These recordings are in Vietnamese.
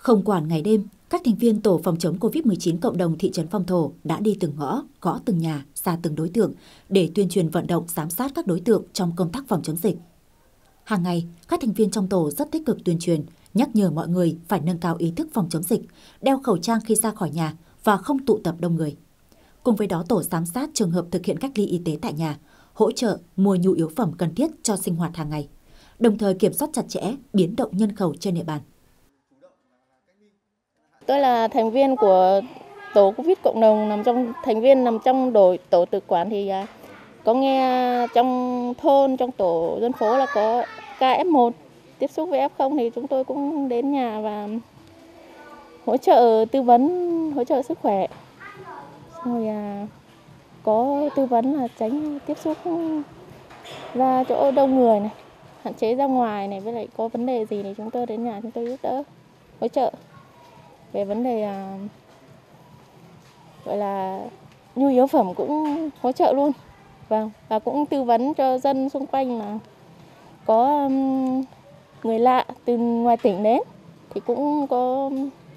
Không quản ngày đêm, các thành viên tổ phòng chống COVID-19 cộng đồng thị trấn Phong Thổ đã đi từng ngõ, gõ từng nhà, xa từng đối tượng để tuyên truyền vận động giám sát các đối tượng trong công tác phòng chống dịch. Hàng ngày, các thành viên trong tổ rất tích cực tuyên truyền, nhắc nhở mọi người phải nâng cao ý thức phòng chống dịch, đeo khẩu trang khi ra khỏi nhà và không tụ tập đông người. Cùng với đó, tổ giám sát trường hợp thực hiện cách ly y tế tại nhà, hỗ trợ mua nhu yếu phẩm cần thiết cho sinh hoạt hàng ngày, đồng thời kiểm soát chặt chẽ biến động nhân khẩu trên địa bàn. Tôi là thành viên của tổ Covid cộng đồng, nằm trong đội tổ tự quản thì có nghe trong thôn, trong tổ dân phố là có ca F1 tiếp xúc với F0 thì chúng tôi cũng đến nhà và hỗ trợ tư vấn, hỗ trợ sức khỏe. Rồi có tư vấn là tránh tiếp xúc ra chỗ đông người này, hạn chế ra ngoài này, với lại có vấn đề gì thì chúng tôi đến nhà chúng tôi giúp đỡ, hỗ trợ về vấn đề gọi là nhu yếu phẩm cũng hỗ trợ luôn. Vâng, và cũng tư vấn cho dân xung quanh là có người lạ từ ngoài tỉnh đến thì cũng có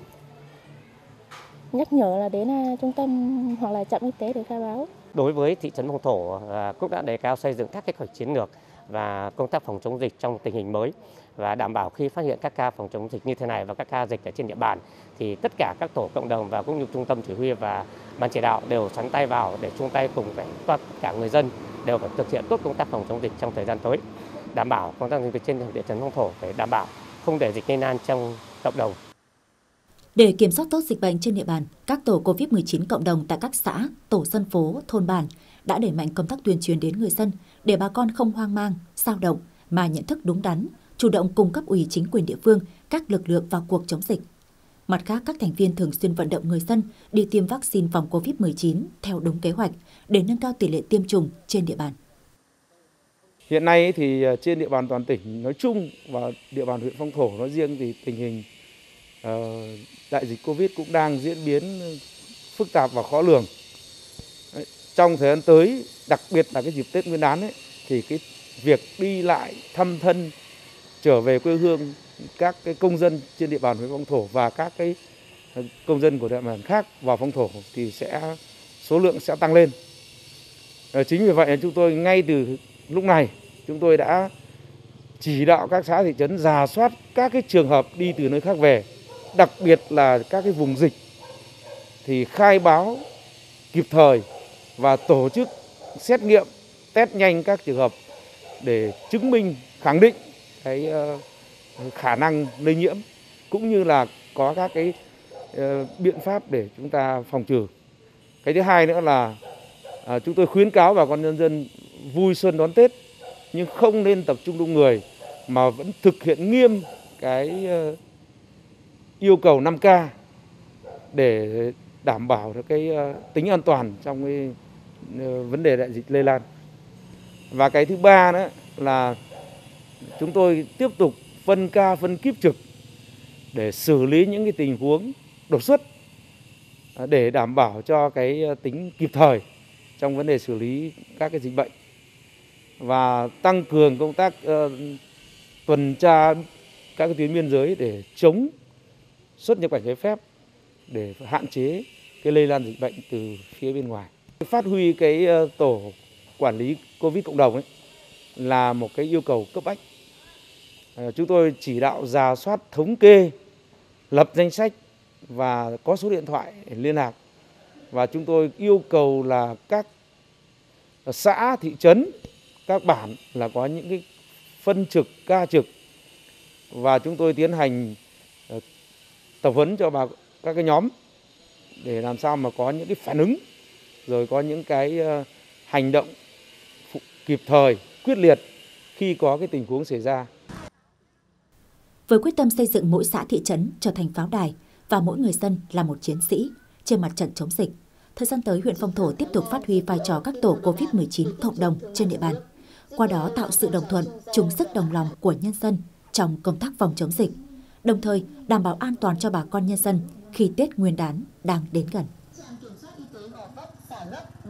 nhắc nhở là đến trung tâm hoặc là trạm y tế để khai báo. Đối với thị trấn Phong Thổ cũng đã đề cao xây dựng các kế hoạch chiến lược và công tác phòng chống dịch trong tình hình mới, và đảm bảo khi phát hiện các ca phòng chống dịch như thế này và các ca dịch ở trên địa bàn thì tất cả các tổ cộng đồng và cũng như trung tâm chỉ huy và ban chỉ đạo đều sắn tay vào để chung tay cùng với tất cả người dân đều phải thực hiện tốt công tác phòng chống dịch trong thời gian tới, đảm bảo công tác dịch trên thị trấn Phong Thổ phải đảm bảo không để dịch lây lan trong cộng đồng. Để kiểm soát tốt dịch bệnh trên địa bàn, các tổ COVID-19 cộng đồng tại các xã, tổ dân phố, thôn bản đã đẩy mạnh công tác tuyên truyền đến người dân để bà con không hoang mang, xao động mà nhận thức đúng đắn, chủ động cùng cấp ủy chính quyền địa phương, các lực lượng vào cuộc chống dịch. Mặt khác, các thành viên thường xuyên vận động người dân đi tiêm vaccine phòng COVID-19 theo đúng kế hoạch để nâng cao tỷ lệ tiêm chủng trên địa bàn. Hiện nay thì trên địa bàn toàn tỉnh nói chung và địa bàn huyện Phong Thổ nói riêng thì tình hình đại dịch Covid cũng đang diễn biến phức tạp và khó lường. Trong thời gian tới, đặc biệt là cái dịp Tết Nguyên đán thì cái việc đi lại thăm thân trở về quê hương các cái công dân trên địa bàn huyện Phong Thổ và các cái công dân của địa bàn khác vào Phong Thổ thì số lượng sẽ tăng lên. Chính vì vậy chúng tôi ngay từ lúc này chúng tôi đã chỉ đạo các xã thị trấn rà soát các cái trường hợp đi từ nơi khác về, đặc biệt là các cái vùng dịch thì khai báo kịp thời và tổ chức xét nghiệm test nhanh các trường hợp để chứng minh, khẳng định cái khả năng lây nhiễm cũng như là có các cái biện pháp để chúng ta phòng trừ. Cái thứ hai nữa là chúng tôi khuyến cáo bà con nhân dân vui xuân đón Tết nhưng không nên tập trung đông người mà vẫn thực hiện nghiêm cái yêu cầu 5K để đảm bảo được cái tính an toàn trong cái vấn đề đại dịch lây lan. Và cái thứ ba nữa là chúng tôi tiếp tục phân ca phân kíp trực để xử lý những cái tình huống đột xuất để đảm bảo cho cái tính kịp thời trong vấn đề xử lý các cái dịch bệnh và tăng cường công tác tuần tra các cái tuyến biên giới để chống xuất nhập cảnh trái phép để hạn chế cái lây lan dịch bệnh từ phía bên ngoài. Phát huy cái tổ quản lý Covid cộng đồng là một cái yêu cầu cấp bách. Chúng tôi chỉ đạo rà soát thống kê, lập danh sách và có số điện thoại để liên lạc. Và chúng tôi yêu cầu là các xã, thị trấn, các bản là có những cái phân trực, ca trực và chúng tôi tiến hành tập huấn cho các cái nhóm để làm sao mà có những cái phản ứng rồi có những cái hành động kịp thời, quyết liệt khi có cái tình huống xảy ra. Với quyết tâm xây dựng mỗi xã thị trấn trở thành pháo đài và mỗi người dân là một chiến sĩ trên mặt trận chống dịch, thời gian tới huyện Phong Thổ tiếp tục phát huy vai trò các tổ COVID-19 cộng đồng trên địa bàn, qua đó tạo sự đồng thuận, chung sức đồng lòng của nhân dân trong công tác phòng chống dịch, đồng thời đảm bảo an toàn cho bà con nhân dân khi Tết Nguyên đán đang đến gần.